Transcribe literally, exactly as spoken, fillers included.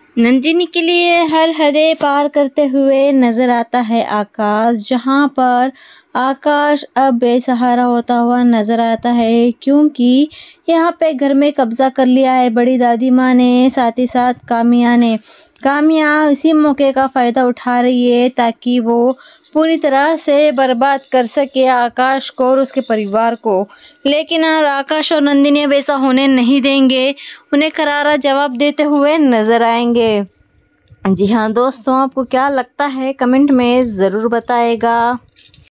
नंदिनी के लिए हर हदें पार करते हुए नजर आता है आकाश, जहां पर आकाश अब बेसहारा होता हुआ नजर आता है, क्योंकि यहाँ पे घर में कब्जा कर लिया है बड़ी दादी माँ ने, साथ ही साथ कामिया ने। कामिया इसी मौके का फ़ायदा उठा रही है ताकि वो पूरी तरह से बर्बाद कर सके आकाश को और उसके परिवार को। लेकिन यार आकाश और नंदिनी अब ऐसा होने नहीं देंगे, उन्हें करारा जवाब देते हुए नजर आएंगे। जी हाँ दोस्तों, आपको क्या लगता है कमेंट में ज़रूर बताएगा।